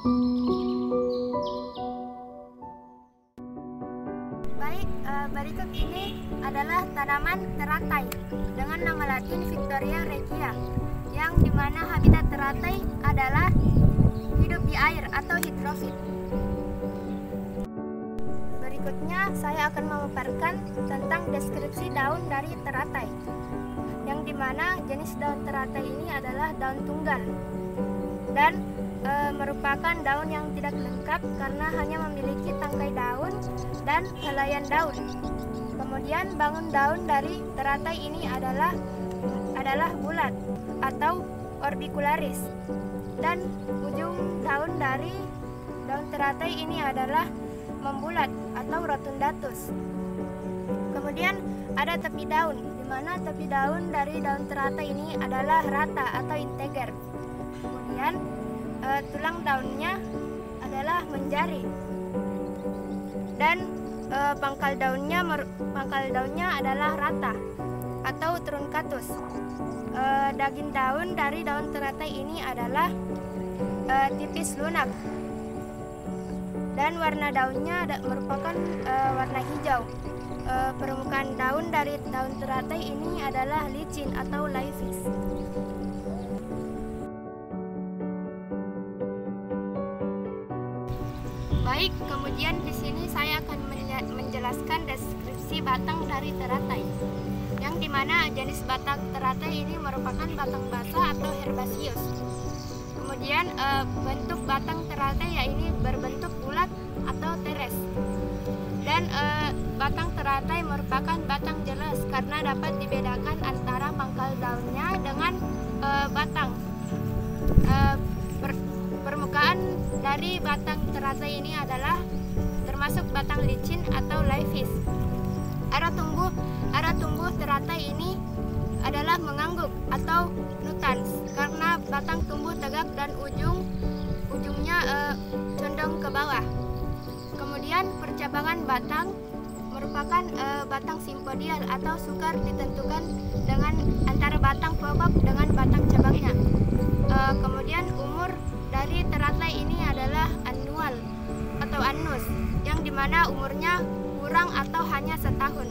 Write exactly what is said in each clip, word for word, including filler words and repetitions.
Baik, eh, berikut ini adalah tanaman teratai dengan nama latin Victoria regia, yang dimana habitat teratai adalah hidup di air atau hidrofit. Berikutnya saya akan memaparkan tentang deskripsi daun dari teratai, yang dimana jenis daun teratai ini adalah daun tunggal dan e, merupakan daun yang tidak lengkap karena hanya memiliki tangkai daun dan helaian daun. Kemudian bangun daun dari teratai ini adalah adalah bulat atau orbicularis, dan ujung daun dari daun teratai ini adalah membulat atau rotundatus. Kemudian ada tepi daun, di mana tepi daun dari daun teratai ini adalah rata atau integer. Kemudian e, tulang daunnya adalah menjari, dan e, pangkal daunnya pangkal daunnya adalah rata atau truncatus. E, daging daun dari daun teratai ini adalah e, tipis lunak, dan warna daunnya ada, merupakan e, warna hijau. E, permukaan daun dari daun teratai ini adalah licin atau laevis. Baik, kemudian di sini saya akan menjelaskan deskripsi batang dari teratai, yang dimana jenis batang teratai ini merupakan batang basah atau herbaceous. Kemudian e, bentuk batang teratai yaitu berbentuk bulat atau teres, dan e, batang teratai merupakan batang jelas karena dapat dibedakan antara pangkal daunnya dengan e, batang. E, per, permukaan dari batang teratai ini adalah termasuk batang licin atau laevis. Arah tumbuh arah tumbuh teratai ini adalah mengangguk atau nutans karena batang tumbuh tegak dan ujung ujungnya e, condong ke bawah. Kemudian percabangan batang merupakan e, batang simpodial atau sukar ditentukan dengan antara batang pokok dengan batang cabangnya. E, kemudian umur dari teratai ini adalah annual atau annus, yang dimana umurnya kurang atau hanya setahun.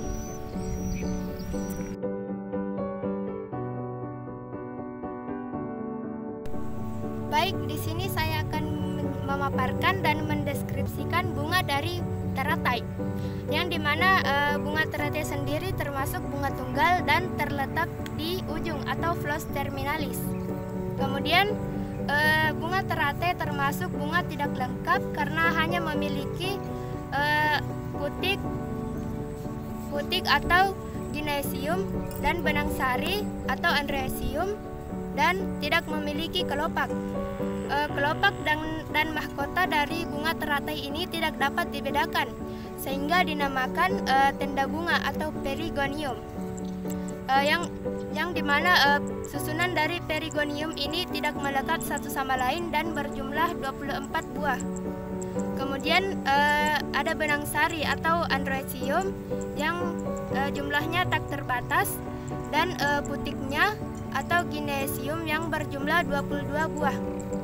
Baik, di sini saya akan memaparkan dan mendeskripsikan bunga dari teratai, yang dimana e, bunga teratai sendiri termasuk bunga tunggal dan terletak di ujung atau flows terminalis. Kemudian e, bunga teratai termasuk bunga tidak lengkap karena hanya memiliki e, putik, putik atau gynecium dan benang sari atau androecium, dan tidak memiliki kelopak. E, kelopak dan, dan mahkota dari bunga teratai ini tidak dapat dibedakan, sehingga dinamakan e, tenda bunga atau perigonium. E, yang yang dimana e, susunan dari perigonium ini tidak melekat satu sama lain dan berjumlah dua puluh empat buah. Kemudian e, ada benang sari atau androecium yang e, jumlahnya tak terbatas, dan e, putiknya atau gynecium yang berjumlah dua puluh dua buah.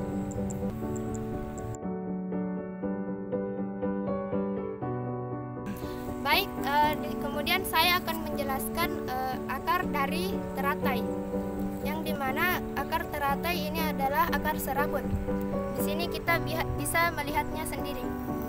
Baik, eh, di, kemudian saya akan menjelaskan eh, akar dari teratai, yang dimana akar teratai ini adalah akar serabut. Di sini kita bi bisa melihatnya sendiri.